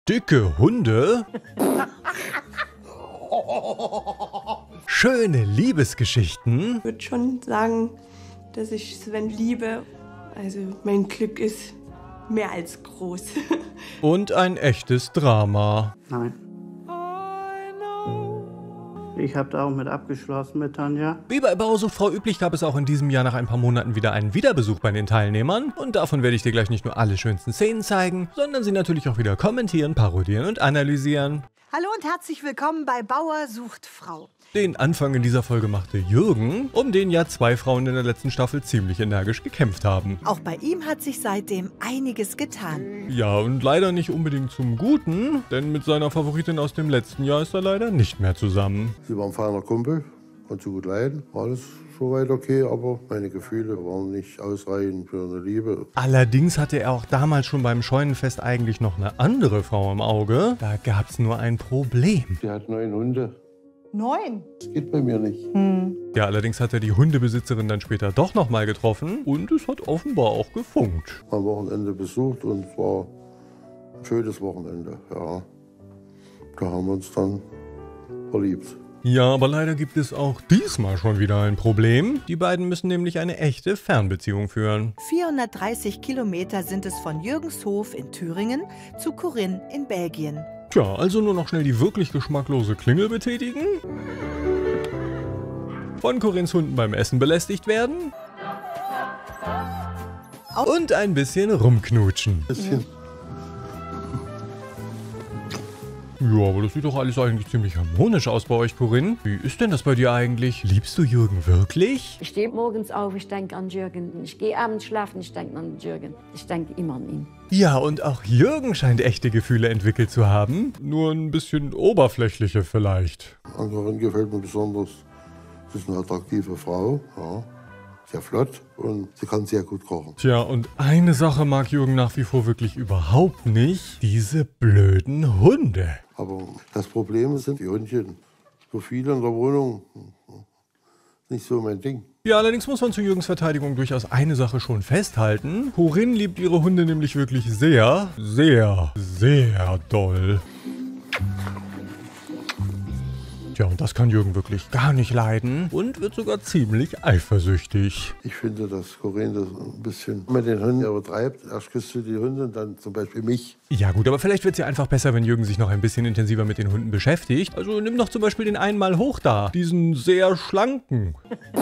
Dicke Hunde? Schöne Liebesgeschichten? Ich würde schon sagen, dass ich Sven liebe. Also mein Glück ist mehr als groß. Und ein echtes Drama. Nein. Ich habe da auch mit abgeschlossen mit Tanja. Wie bei Bausuchtfrau üblich gab es auch in diesem Jahr nach ein paar Monaten wieder einen Wiederbesuch bei den Teilnehmern. Und davon werde ich dir gleich nicht nur alle schönsten Szenen zeigen, sondern sie natürlich auch wieder kommentieren, parodieren und analysieren. Hallo und herzlich willkommen bei Bauer sucht Frau. Den Anfang in dieser Folge machte Jürgen, um den ja zwei Frauen in der letzten Staffel ziemlich energisch gekämpft haben. Auch bei ihm hat sich seitdem einiges getan. Ja, und leider nicht unbedingt zum Guten, denn mit seiner Favoritin aus dem letzten Jahr ist er leider nicht mehr zusammen. Sie war ein feiner Kumpel, konnte sie gut leiden, war alles soweit okay, aber meine Gefühle waren nicht ausreichend für eine Liebe. Allerdings hatte er auch damals schon beim Scheunenfest eigentlich noch eine andere Frau im Auge. Da gab's nur ein Problem. Sie hat 9 Hunde. 9? Das geht bei mir nicht. Ja, allerdings hat er die Hundebesitzerin dann später doch nochmal getroffen und es hat offenbar auch gefunkt. Am Wochenende besucht und es war ein schönes Wochenende, ja. Da haben wir uns dann verliebt. Ja, aber leider gibt es auch diesmal schon wieder ein Problem. Die beiden müssen nämlich eine echte Fernbeziehung führen. 430 Kilometer sind es von Jürgenshof in Thüringen zu Corinne in Belgien. Tja, also nur noch schnell die wirklich geschmacklose Klingel betätigen. Von Corinnes Hunden beim Essen belästigt werden. Und ein bisschen rumknutschen. Bisschen. Ja, aber das sieht doch alles eigentlich ziemlich harmonisch aus bei euch, Corinne. Wie ist denn das bei dir eigentlich? Liebst du Jürgen wirklich? Ich stehe morgens auf, ich denke an Jürgen. Ich gehe abends schlafen, ich denke an Jürgen. Ich denke immer an ihn. Ja, und auch Jürgen scheint echte Gefühle entwickelt zu haben. Nur ein bisschen oberflächliche vielleicht. An Corinne gefällt mir besonders, sie ist eine attraktive Frau, ja. Sehr flott und sie kann sehr gut kochen. Tja, und eine Sache mag Jürgen nach wie vor wirklich überhaupt nicht. Diese blöden Hunde. Aber das Problem sind die Hundchen. So viele in der Wohnung, nicht so mein Ding. Ja, allerdings muss man zu Jürgens Verteidigung durchaus eine Sache schon festhalten. Corinne liebt ihre Hunde nämlich wirklich sehr, sehr, sehr doll. Ja, und das kann Jürgen wirklich gar nicht leiden und wird sogar ziemlich eifersüchtig. Ich finde, dass Corinne das ein bisschen mit den Hunden übertreibt. Erst küsst du die Hunde und dann zum Beispiel mich. Ja gut, aber vielleicht wird es ja einfach besser, wenn Jürgen sich noch ein bisschen intensiver mit den Hunden beschäftigt. Also nimm doch zum Beispiel den einen mal hoch da, diesen sehr schlanken.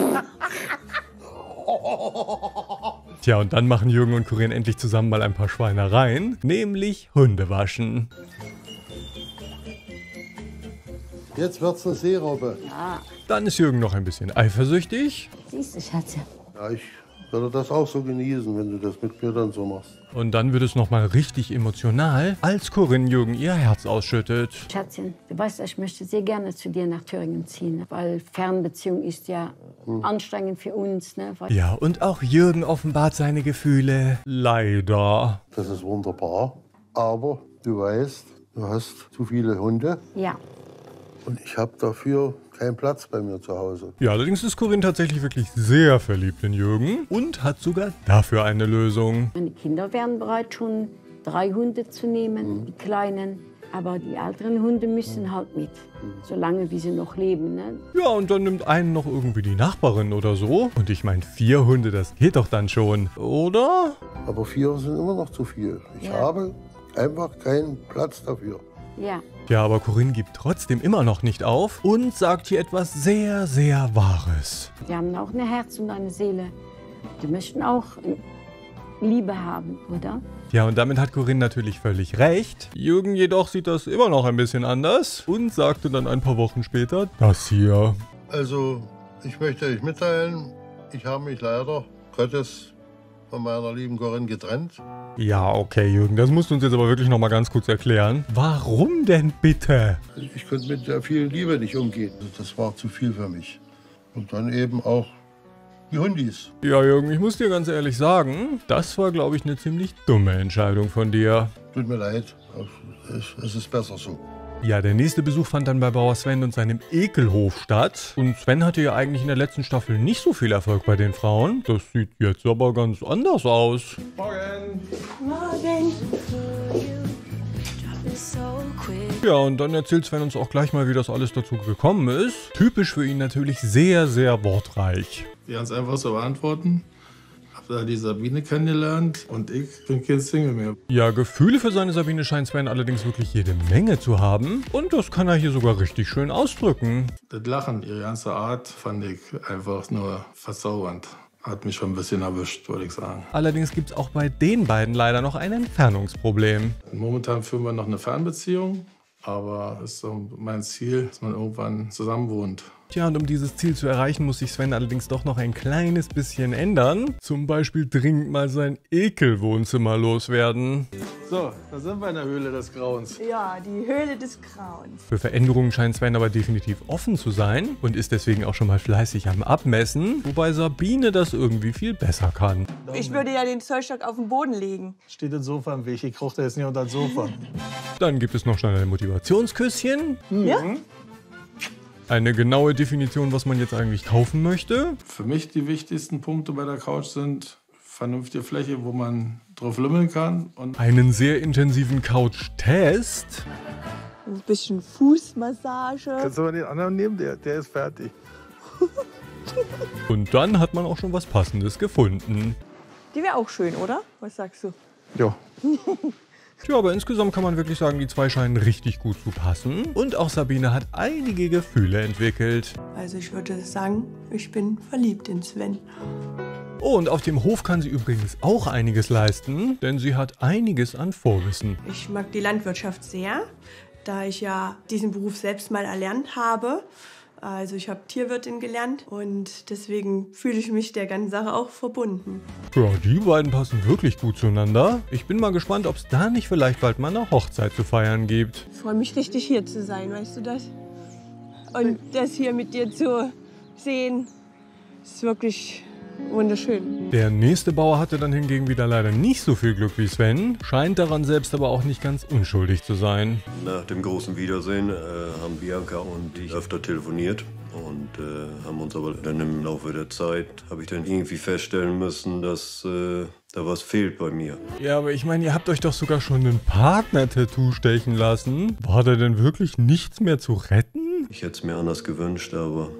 Tja, und dann machen Jürgen und Corinne endlich zusammen mal ein paar Schweinereien, nämlich Hunde waschen. Jetzt wird's eine Seerobbe. Dann ist Jürgen noch ein bisschen eifersüchtig. Siehst du, Schatze? Ja, ich würde das auch so genießen, wenn du das mit mir dann so machst. Und dann wird es nochmal richtig emotional, als Corinne Jürgen ihr Herz ausschüttet. Schatzchen, du weißt, ich möchte sehr gerne zu dir nach Thüringen ziehen, weil Fernbeziehung ist ja anstrengend für uns. Ne? Ja, und auch Jürgen offenbart seine Gefühle. Leider. Das ist wunderbar. Aber du weißt, du hast zu viele Hunde Ja. und ich habe dafür keinen Platz bei mir zu Hause. Ja, allerdings ist Corinne tatsächlich wirklich sehr verliebt in Jürgen und hat sogar dafür eine Lösung. Meine Kinder wären bereit, schon 3 Hunde zu nehmen, die kleinen. Aber die älteren Hunde müssen halt mit, solange wie sie noch leben. Ne? Ja, und dann nimmt einen noch irgendwie die Nachbarin oder so. Und ich meine, 4 Hunde, das geht doch dann schon, oder? Aber 4 sind immer noch zu viel. Ich Ja. habe einfach keinen Platz dafür. Ja. Ja, aber Corinne gibt trotzdem immer noch nicht auf und sagt hier etwas sehr, sehr Wahres. Die haben auch ein Herz und eine Seele. Die möchten auch Liebe haben, oder? Ja, und damit hat Corinne natürlich völlig recht. Jürgen jedoch sieht das immer noch ein bisschen anders und sagte dann ein paar Wochen später das hier. Also, ich möchte euch mitteilen, ich habe mich leider Gottes von meiner lieben Corinne getrennt. Ja, okay, Jürgen, das musst du uns jetzt aber wirklich noch mal ganz kurz erklären. Warum denn bitte? Ich konnte mit der vielen Liebe nicht umgehen. Das war zu viel für mich. Und dann eben auch die Hundis. Ja, Jürgen, ich muss dir ganz ehrlich sagen, das war, glaube ich, eine ziemlich dumme Entscheidung von dir. Tut mir leid, es ist besser so. Ja, der nächste Besuch fand dann bei Bauer Sven und seinem Ekelhof statt. Und Sven hatte ja eigentlich in der letzten Staffel nicht so viel Erfolg bei den Frauen. Das sieht jetzt aber ganz anders aus. Morgen. Ja, und dann erzählt Sven uns auch gleich mal, wie das alles dazu gekommen ist. Typisch für ihn natürlich sehr, sehr wortreich. Die ganz einfach so beantworten. Hab da die Sabine kennengelernt und ich bin kein Single mehr. Ja, Gefühle für seine Sabine scheint Sven allerdings wirklich jede Menge zu haben. Und das kann er hier sogar richtig schön ausdrücken. Das Lachen, ihre ganze Art, fand ich einfach nur verzaubernd. Hat mich schon ein bisschen erwischt, würde ich sagen. Allerdings gibt es auch bei den beiden leider noch ein Entfernungsproblem. Momentan führen wir noch eine Fernbeziehung, aber es ist so mein Ziel, dass man irgendwann zusammen wohnt. Tja, und um dieses Ziel zu erreichen, muss sich Sven allerdings doch noch ein kleines bisschen ändern. Zum Beispiel dringend mal sein Ekelwohnzimmer loswerden. So, da sind wir in der Höhle des Grauens. Ja, die Höhle des Grauens. Für Veränderungen scheint Sven aber definitiv offen zu sein und ist deswegen auch schon mal fleißig am Abmessen, wobei Sabine das irgendwie viel besser kann. Ich würde ja den Zollstock auf den Boden legen. Steht das Sofa im Weg, ich kroch da jetzt nicht unter das Sofa. Dann gibt es noch schnell ein Motivationsküsschen. Ja? Eine genaue Definition, was man jetzt eigentlich kaufen möchte. Für mich die wichtigsten Punkte bei der Couch sind vernünftige Fläche, wo man drauf lümmeln kann. Und Einen sehr intensiven Couch-Test. Ein bisschen Fußmassage. kannst du mal den anderen nehmen? Der ist fertig. Und dann hat man auch schon was Passendes gefunden. Die wäre auch schön, oder? Was sagst du? Ja. Tja, aber insgesamt kann man wirklich sagen, die zwei scheinen richtig gut zu passen. Und auch Sabine hat einige Gefühle entwickelt. Also ich würde sagen, ich bin verliebt in Sven. Oh, und auf dem Hof kann sie übrigens auch einiges leisten, denn sie hat einiges an Vorwissen. Ich mag die Landwirtschaft sehr, da ich ja diesen Beruf selbst mal erlernt habe. Also ich habe Tierwirtin gelernt und deswegen fühle ich mich der ganzen Sache auch verbunden. Ja, die beiden passen wirklich gut zueinander. Ich bin mal gespannt, ob es da nicht vielleicht bald mal eine Hochzeit zu feiern gibt. Ich freue mich richtig hier zu sein, weißt du das? Und das hier mit dir zu sehen, ist wirklich wunderschön. Der nächste Bauer hatte dann hingegen wieder leider nicht so viel Glück wie Sven, scheint daran selbst aber auch nicht ganz unschuldig zu sein. Nach dem großen Wiedersehen haben Bianca und ich öfter telefoniert und haben uns aber dann im Laufe der Zeit, habe ich dann irgendwie feststellen müssen, dass da was fehlt bei mir. Ja, aber ich meine, ihr habt euch doch sogar schon ein Partner-Tattoo stechen lassen. War da denn wirklich nichts mehr zu retten? Ich hätte es mir anders gewünscht, aber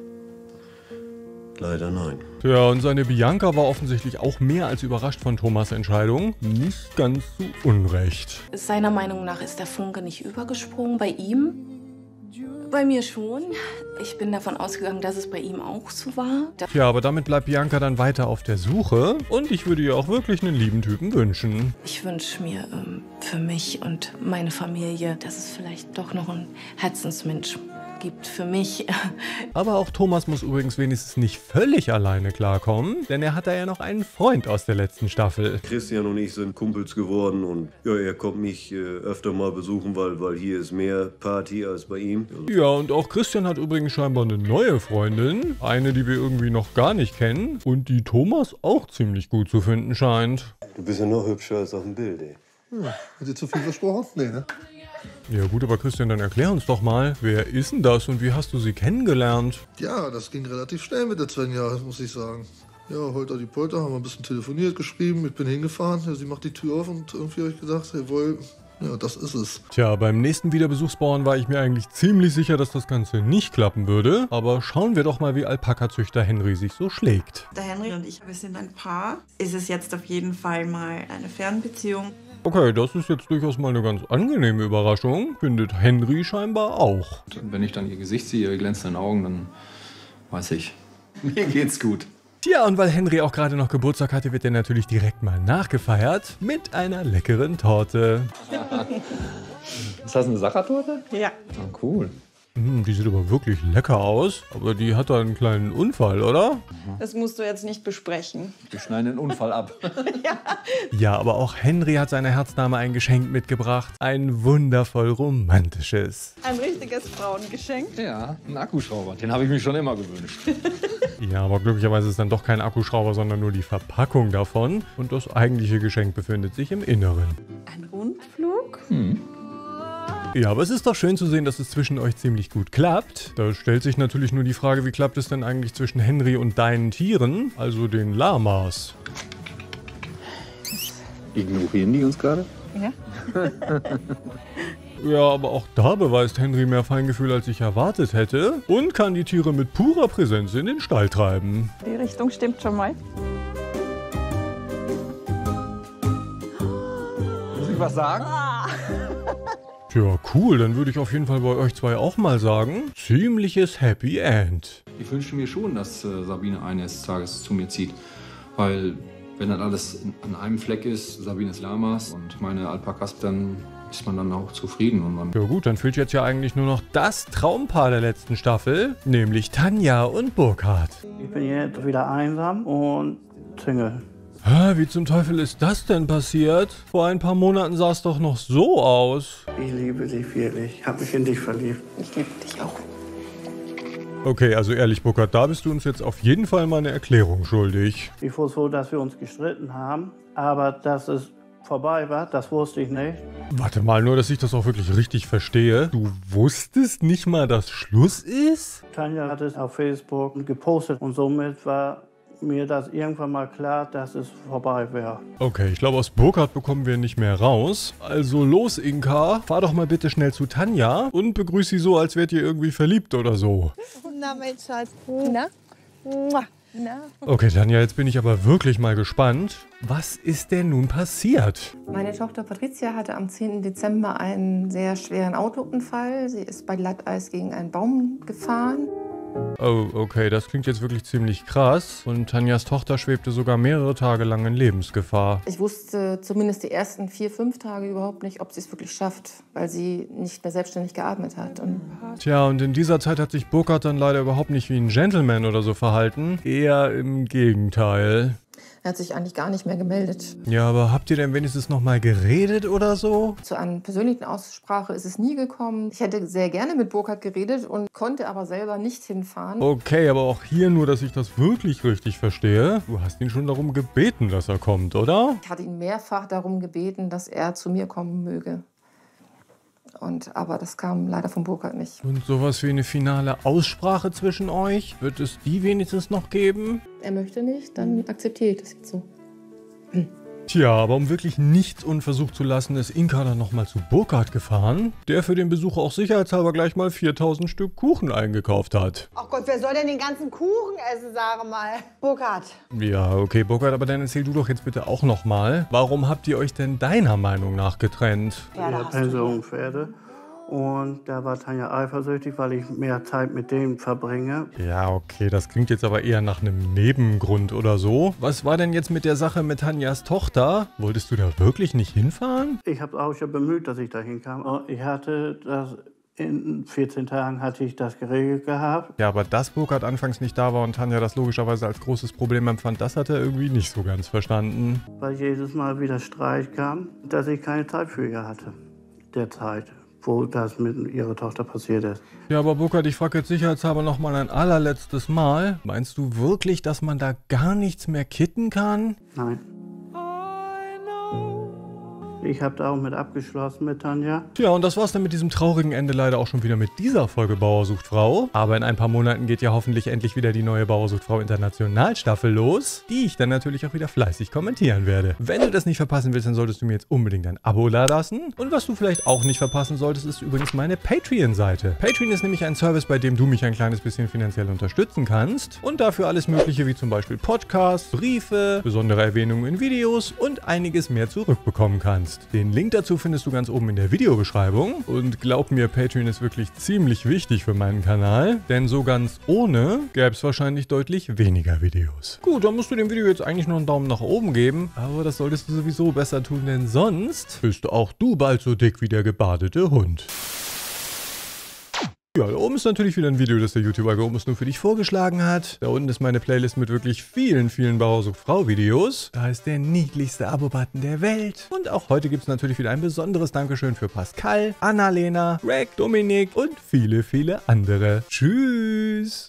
leider nein. Ja, und seine Bianca war offensichtlich auch mehr als überrascht von Thomas' Entscheidung. Nicht ganz zu Unrecht. Seiner Meinung nach ist der Funke nicht übergesprungen bei ihm. Bei mir schon. Ich bin davon ausgegangen, dass es bei ihm auch so war. Ja, aber damit bleibt Bianca dann weiter auf der Suche. Und ich würde ihr auch wirklich einen lieben Typen wünschen. Ich wünsche mir für mich und meine Familie, dass es vielleicht doch noch einen Herzensmensch gibt für mich. Aber auch Thomas muss übrigens wenigstens nicht völlig alleine klarkommen, denn er hat da ja noch einen Freund aus der letzten Staffel. Christian und ich sind Kumpels geworden und ja, er kommt mich öfter mal besuchen, weil hier ist mehr Party als bei ihm. Ja, und auch Christian hat übrigens scheinbar eine neue Freundin. Eine, die wir irgendwie noch gar nicht kennen und die Thomas auch ziemlich gut zu finden scheint. Du bist ja noch hübscher als auf dem Bild, ey. Hat dir zu viel versprochen? Nee, ne? Ja gut, aber Christian, dann erklär uns doch mal, wer ist denn das und wie hast du sie kennengelernt? Ja, das ging relativ schnell mit der Svenja, muss ich sagen. Ja, Holter die Polter, haben wir ein bisschen telefoniert, geschrieben, ich bin hingefahren, ja, sie macht die Tür auf und irgendwie habe ich gesagt, jawohl, ja, das ist es. Tja, beim nächsten Wiederbesuchsbauern war ich mir eigentlich ziemlich sicher, dass das Ganze nicht klappen würde. Aber schauen wir doch mal, wie Alpaka-Züchter Henry sich so schlägt. Der Henry und ich, wir sind ein Paar. Ist es jetzt auf jeden Fall mal eine Fernbeziehung. Okay, das ist jetzt durchaus mal eine ganz angenehme Überraschung. Findet Henry scheinbar auch. Und wenn ich dann ihr Gesicht sehe, ihre glänzenden Augen, dann weiß ich, mir geht's gut. Tja, und weil Henry auch gerade noch Geburtstag hatte, wird er natürlich direkt mal nachgefeiert mit einer leckeren Torte. Ist das eine Sachertorte? Ja. Ah, cool. Die sieht aber wirklich lecker aus. Aber die hat da einen kleinen Unfall, oder? Das musst du jetzt nicht besprechen. Wir schneiden den Unfall ab. Ja, aber auch Henry hat seiner Herzdame ein Geschenk mitgebracht. Ein wundervoll romantisches. Ein richtiges Frauengeschenk. Ja, ein Akkuschrauber. Den habe ich mir schon immer gewünscht. Ja, aber glücklicherweise ist es dann doch kein Akkuschrauber, sondern nur die Verpackung davon. Und das eigentliche Geschenk befindet sich im Inneren. Ein Rundflug? Ja, aber es ist doch schön zu sehen, dass es zwischen euch ziemlich gut klappt. Da stellt sich natürlich nur die Frage, wie klappt es denn eigentlich zwischen Henry und deinen Tieren, also den Lamas? Ignorieren die uns gerade? Ja. Ja, aber auch da beweist Henry mehr Feingefühl, als ich erwartet hätte und kann die Tiere mit purer Präsenz in den Stall treiben. Die Richtung stimmt schon mal. Muss ich was sagen? Tja, cool, dann würde ich auf jeden Fall bei euch zwei auch mal sagen, ziemliches Happy End. Ich wünsche mir schon, dass Sabine eines Tages zu mir zieht, weil wenn dann alles an einem Fleck ist, Sabines Lamas und meine Alpakas, dann ist man dann auch zufrieden. Und man ja gut, dann fehlt jetzt ja eigentlich nur noch das Traumpaar der letzten Staffel, nämlich Tanja und Burkhard. Ich bin jetzt wieder einsam und Single. Hä, wie zum Teufel ist das denn passiert? Vor ein paar Monaten sah es doch noch so aus. Ich liebe dich wirklich. Ich habe mich in dich verliebt. Ich liebe dich auch. Okay, also ehrlich, Burkhard, da bist du uns jetzt auf jeden Fall mal eine Erklärung schuldig. Ich wusste so, dass wir uns gestritten haben, aber dass es vorbei war, das wusste ich nicht. Warte mal, nur dass ich das auch wirklich richtig verstehe. Du wusstest nicht mal, dass Schluss ist? Tanja hat es auf Facebook gepostet und somit war mir das irgendwann mal klar, dass es vorbei wäre. Okay, ich glaube, aus Burkhard bekommen wir nicht mehr raus. Also los, Inka, fahr doch mal bitte schnell zu Tanja und begrüß sie so, als wärt ihr irgendwie verliebt oder so. Na, mein Schatz. Na? Na? Okay, Tanja, jetzt bin ich aber wirklich mal gespannt. Was ist denn nun passiert? Meine Tochter Patricia hatte am 10. Dezember einen sehr schweren Autounfall. Sie ist bei Glatteis gegen einen Baum gefahren. Oh, okay, das klingt jetzt wirklich ziemlich krass. Und Tanjas Tochter schwebte sogar mehrere Tage lang in Lebensgefahr. Ich wusste zumindest die ersten 4, 5 Tage überhaupt nicht, ob sie es wirklich schafft, weil sie nicht mehr selbstständig geatmet hat. Tja, und in dieser Zeit hat sich Burkhard dann leider überhaupt nicht wie ein Gentleman oder so verhalten. Eher im Gegenteil. Er hat sich eigentlich gar nicht mehr gemeldet. Ja, aber habt ihr denn wenigstens noch mal geredet oder so? Zu einer persönlichen Aussprache ist es nie gekommen. Ich hätte sehr gerne mit Burkhard geredet und konnte aber selber nicht hinfahren. Okay, aber auch hier nur, dass ich das wirklich richtig verstehe. Du hast ihn schon darum gebeten, dass er kommt, oder? Ich hatte ihn mehrfach darum gebeten, dass er zu mir kommen möge. Aber das kam leider von Burkhard nicht. Und sowas wie eine finale Aussprache zwischen euch? Wird es die wenigstens noch geben? Er möchte nicht, dann akzeptiere ich das jetzt so. Tja, aber um wirklich nichts unversucht zu lassen, ist Inka dann nochmal zu Burkhard gefahren, der für den Besuch auch sicherheitshalber gleich mal 4000 Stück Kuchen eingekauft hat. Ach Gott, wer soll denn den ganzen Kuchen essen, sage mal? Burkhard. Ja, okay, Burkhard, aber dann erzähl du doch jetzt bitte auch nochmal, warum habt ihr euch denn deiner Meinung nach getrennt? Ja, Pensionspferde. Und da war Tanja eifersüchtig, weil ich mehr Zeit mit denen verbringe. Ja, okay, das klingt jetzt aber eher nach einem Nebengrund oder so. Was war denn jetzt mit der Sache mit Tanjas Tochter? Wolltest du da wirklich nicht hinfahren? Ich habe auch schon bemüht, dass ich da hinkam. Ich hatte das, in 14 Tagen hatte ich das geregelt gehabt. Ja, aber dass Burkhard anfangs nicht da war und Tanja das logischerweise als großes Problem empfand, das hat er irgendwie nicht so ganz verstanden. Weil jedes Mal wieder Streit kam, dass ich keine Zeit für ihr hatte. Der Zeit, wo das mit ihrer Tochter passiert ist. Ja, aber Burkhard, ich frage jetzt sicherheitshalber noch mal ein allerletztes Mal. Meinst du wirklich, dass man da gar nichts mehr kitten kann? Nein. Ich habe da auch mit abgeschlossen mit Tanja. Tja, und das war's dann mit diesem traurigen Ende leider auch schon wieder mit dieser Folge Bauer sucht Frau. Aber in ein paar Monaten geht ja hoffentlich endlich wieder die neue Bauer sucht Frau International Staffel los, die ich dann natürlich auch wieder fleißig kommentieren werde. Wenn du das nicht verpassen willst, dann solltest du mir jetzt unbedingt ein Abo dalassen. Und was du vielleicht auch nicht verpassen solltest, ist übrigens meine Patreon-Seite. Patreon ist nämlich ein Service, bei dem du mich ein kleines bisschen finanziell unterstützen kannst und dafür alles Mögliche wie zum Beispiel Podcasts, Briefe, besondere Erwähnungen in Videos und einiges mehr zurückbekommen kannst. Den Link dazu findest du ganz oben in der Videobeschreibung. Und glaub mir, Patreon ist wirklich ziemlich wichtig für meinen Kanal, denn so ganz ohne gäbe es wahrscheinlich deutlich weniger Videos. Gut, dann musst du dem Video jetzt eigentlich nur einen Daumen nach oben geben, aber das solltest du sowieso besser tun, denn sonst bist auch du bald so dick wie der gebadete Hund. Ja, da oben ist natürlich wieder ein Video, das der YouTube-Algorithmus nur für dich vorgeschlagen hat. Da unten ist meine Playlist mit wirklich vielen Bauer sucht Frau Videos. Da ist der niedlichste Abo-Button der Welt. Und auch heute gibt es natürlich wieder ein besonderes Dankeschön für Pascal, Annalena, Greg, Dominik und viele andere. Tschüss!